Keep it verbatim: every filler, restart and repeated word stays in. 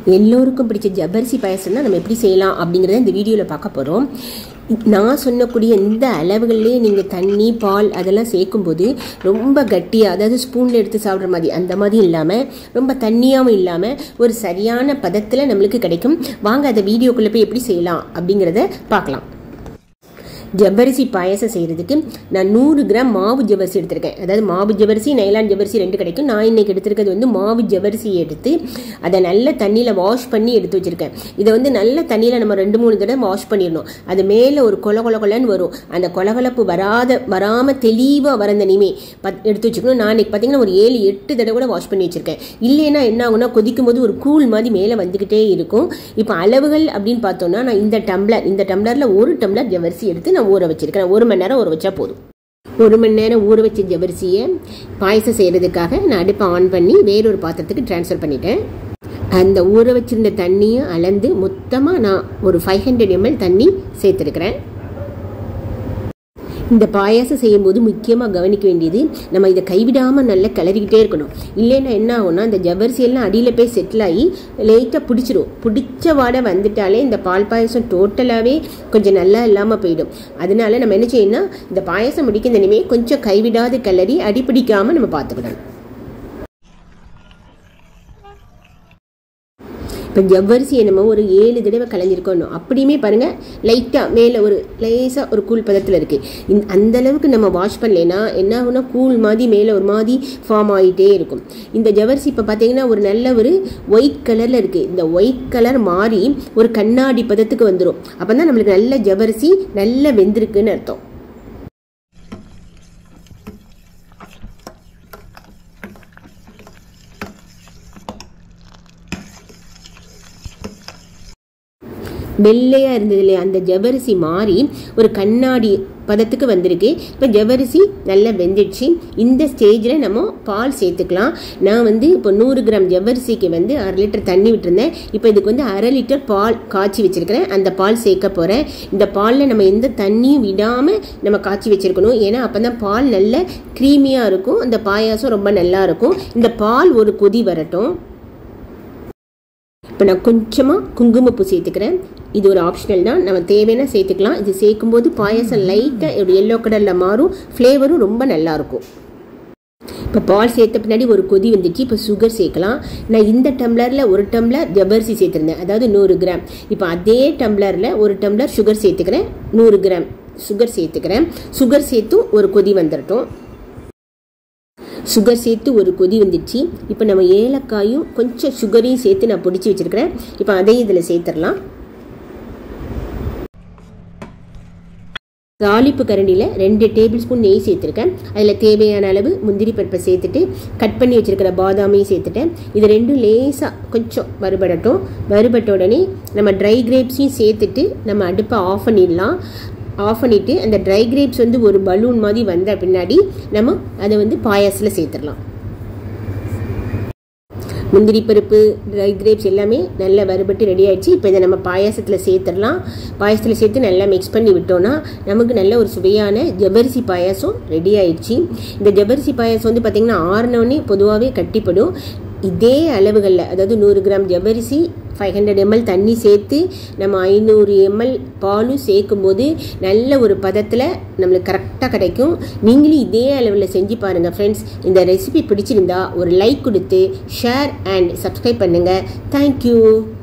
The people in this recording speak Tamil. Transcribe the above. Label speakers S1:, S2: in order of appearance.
S1: எல்லோருக்கும் பிடிச்ச ஜவ்வரிசி பாயசம் தான் நம்ம எப்படி செய்யலாம் அப்படிங்கிறத இந்த வீடியோவில் பார்க்க போகிறோம். நான் சொன்னக்கூடிய இந்த அளவுகள்லேயே நீங்கள் தண்ணி பால் அதெல்லாம் சேர்க்கும்போது ரொம்ப கட்டியாக, அதாவது ஸ்பூனில் எடுத்து சாப்பிட்ற மாதிரி அந்த மாதிரி இல்லாமல் ரொம்ப தண்ணியாகவும் இல்லாமல் ஒரு சரியான பதத்தில் நம்மளுக்கு கிடைக்கும். வாங்க அதை வீடியோக்குள்ளே போய் எப்படி செய்யலாம் அப்படிங்கிறத பார்க்கலாம். ஜவ்வரிசி பாயசம் செய்கிறதுக்கு நான் நூறு கிராம் மாவு ஜவ்வரிசி எடுத்திருக்கேன். அதாவது மாவு ஜவ்வரிசி, நைலான் ஜவ்வரிசி ரெண்டு கிடைக்கும். நான் இன்றைக்கி எடுத்துருக்கிறது வந்து மாவு ஜவ்வரிசியை எடுத்து அதை நல்ல தண்ணியில் வாஷ் பண்ணி எடுத்து வச்சுருக்கேன். இதை வந்து நல்ல தண்ணியில் நம்ம ரெண்டு மூணு தடவை வாஷ் பண்ணிடணும். அது மேலே ஒரு கொல கொல கொலன்னு வரும். அந்த கொலகலப்பு வராத வராமல் தெளிவாக வர அந்த நிமே பத் எடுத்து வச்சுக்கணும். நான் இன்றைக்கி பார்த்தீங்கன்னா ஒரு ஏழு எட்டு தடவை கூட வாஷ் பண்ணி வச்சுருக்கேன். இல்லைன்னா என்ன ஆகுனா கொதிக்கும் போது ஒரு கூழ் மாதிரி மேலே வந்துக்கிட்டே இருக்கும். இப்போ அளவுகள் அப்படின்னு பார்த்தோன்னா, நான் இந்த டம்ளர் இந்த டம்ளரில் ஒரு டம்ளர் ஜவ்வரிசி எடுத்து நான் ஊற வச்சிருக்கேன். ஒரு மணி நேரம் ஊற வச்சா போதும். ஒரு மணி நேரம் ஊற வச்ச ஜவ்வரிசியை பாயசம் செய்கிறதுக்காக நான் அடுப்பை ஆன் பண்ணி வேறொரு பாத்திரத்துக்கு டிரான்ஸ்ஃபர் பண்ணிட்டேன். அந்த ஊற வச்சிருந்த தண்ணியை அளந்து மொத்தமாக நான் ஒரு ஃபைவ் ஹண்ட்ரட் எம்எல் தண்ணி சேர்த்துருக்கிறேன். இந்த பாயாசம் செய்யும்போது முக்கியமாக கவனிக்க வேண்டியது, நம்ம இதை கைவிடாமல் நல்லா கிளறிக்கிட்டே இருக்கணும். இல்லைன்னா என்ன ஆகும்னா இந்த ஜவ்வரிசியெல்லாம் அடியில் போய் செட்டில் ஆகி லைட்டாக பிடிச்சிரும். பிடிச்ச வாடை வந்துட்டாலே இந்த பால் பாயசம் டோட்டலாகவே கொஞ்சம் நல்லா இல்லாமல் போயிடும். அதனால நம்ம என்ன செய்யணும்னா, இந்த பாயசம் முடிக்க நினைவே கொஞ்சம் கைவிடாத கிளறி அடி பிடிக்காமல் நம்ம பார்த்துக்கிடணும். இப்போ ஜவ்வரிசியை நம்ம ஒரு ஏழு தடவை கலைஞ்சிருக்கணும். அப்படியுமே பாருங்கள் லைட்டாக மேலே ஒரு லேசாக ஒரு கூழ் பதத்தில் இருக்குது. இந் அந்தளவுக்கு நம்ம வாஷ் பண்ணலைன்னா என்ன ஆகுனா கூழ் மாதிரி மேலே ஒரு மாதிரி ஃபார்ம் ஆகிட்டே இருக்கும். இந்த ஜவ்வரிசி இப்போ பார்த்தீங்கன்னா ஒரு நல்ல ஒரு ஒயிட் கலரில் இருக்குது. இந்த ஒயிட் கலர் மாறி ஒரு கண்ணாடி பதத்துக்கு வந்துடும். அப்போ தான் நம்மளுக்கு நல்ல ஜவ்வரிசி நல்லா வெந்திருக்குன்னு அர்த்தம். வெள்ளையாக இருந்தது இல்லையா, அந்த ஜவ்வரிசி மாறி ஒரு கண்ணாடி பதத்துக்கு வந்திருக்கு. இப்போ ஜவ்வரிசி நல்லா வெந்துடுச்சு. இந்த ஸ்டேஜில் நம்ம பால் சேர்த்துக்கலாம். நான் வந்து இப்போ நூறு கிராம் ஜவ்வரிசிக்கு வந்து அரை லிட்டர் தண்ணி விட்டுருந்தேன். இப்போ இதுக்கு வந்து அரை லிட்டர் பால் காய்ச்சி வச்சுருக்கிறேன். அந்த பால் சேர்க்க போகிறேன். இந்த பாலில் நம்ம எந்த தண்ணியும் விடாமல் நம்ம காய்ச்சி வச்சுருக்கணும். ஏன்னா அப்போ தான் பால் நல்ல க்ரீமியாக இருக்கும், அந்த பாயாசம் ரொம்ப நல்லா இருக்கும். இந்த பால் ஒரு கொதி வரட்டும். இப்போ நான் கொஞ்சமாக குங்குமப்பூ சேர்த்துக்கிறேன். இது ஒரு ஆப்ஷனல் தான், நம்ம தேவையான சேர்த்துக்கலாம். இது சேர்க்கும்போது பாயசம் லைட்டாக ஒரு எல்லோ கலரில் மாறும், ஃப்ளேவரும் ரொம்ப நல்லாயிருக்கும். இப்போ பால் சேர்த்த பின்னாடி ஒரு கொதி வந்துச்சு. இப்போ சுகர் சேர்க்கலாம். நான் இந்த டம்ளரில் ஒரு டம்ளர் ஜவ்வரிசி சேர்த்துருந்தேன், அதாவது நூறு கிராம். இப்போ அதே டம்ளரில் ஒரு டம்ளர் சுகர் சேர்த்துக்கிறேன். நூறு கிராம் சுகர் சேர்த்துக்கிறேன். சுகர் சேர்த்தும் ஒரு கொதி வந்துடட்டும். சுகர் சேர்த்து ஒரு கொதி வந்துடுச்சு. இப்போ நம்ம ஏலக்காயும் கொஞ்சம் சுகரையும் சேர்த்து நான் பிடிச்சி வச்சுருக்கிறேன். இப்போ அதையும் இதில் சேர்த்துடலாம். தாளிப்பு கரண்டியில் ரெண்டு டேபிள் ஸ்பூன் நெய் சேர்த்துருக்கேன். அதில் தேவையான அளவு முந்திரி பருப்பை சேர்த்துட்டு கட் பண்ணி வச்சுருக்கிற பாதாமையும் சேர்த்துட்டேன். இது ரெண்டும் லேசாக கொஞ்சம் வறுபடட்டும். வறுபட்ட உடனே நம்ம ட்ரை கிரேப்ஸையும் சேர்த்துட்டு நம்ம அடுப்பை ஆஃப் பண்ணிடலாம். ஆஃப் பண்ணிவிட்டு அந்த ட்ரை கிரேப்ஸ் வந்து ஒரு பலூன் மாதிரி வந்த பின்னாடி நம்ம அதை வந்து பாயாசத்தில் சேர்த்துடலாம். முந்திரி பருப்பு, ட்ரை கிரேப்ஸ் எல்லாமே நல்லா வறுபட்டு ரெடி ஆகிடுச்சு. இப்போ இதை நம்ம பாயாசத்தில் சேர்த்துடலாம். பாயாசத்தில் சேர்த்து நல்லா மிக்ஸ் பண்ணி விட்டோன்னா நமக்கு நல்ல ஒரு சுவையான ஜவ்வரிசி பாயாசம் ரெடி ஆகிடுச்சு. இந்த ஜவ்வரிசி பாயாசம் வந்து பார்த்திங்கன்னா ஆறுனோடனே பொதுவாகவே கட்டிப்படும். இதே அளவுகளில், அதாவது நூறு கிராம் ஜவ்வரிசி, ஃபைவ் ஹண்ட்ரட் எம்எல் தண்ணி சேர்த்து நம்ம ஐநூறு எம்எல் பாலும் சேர்க்கும்போது நல்ல ஒரு பதத்தில் நம்மளுக்கு கரெக்டாக கிடைக்கும். நீங்களும் இதே அளவில் செஞ்சு பாருங்கள் ஃப்ரெண்ட்ஸ். இந்த ரெசிபி பிடிச்சிருந்தா ஒரு லைக் கொடுத்து ஷேர் அண்ட் சப்ஸ்கிரைப் பண்ணுங்கள். தேங்க்யூ.